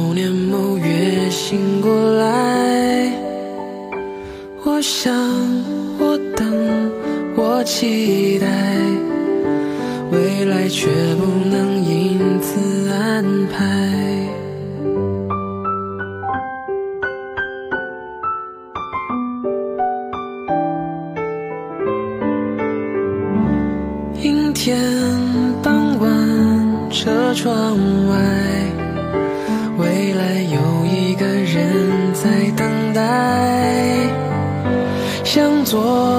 某年某月醒过来，我想，我等，我期待，未来却不能因此安排。阴天傍晚，车窗外，未来有一个人在等待，向左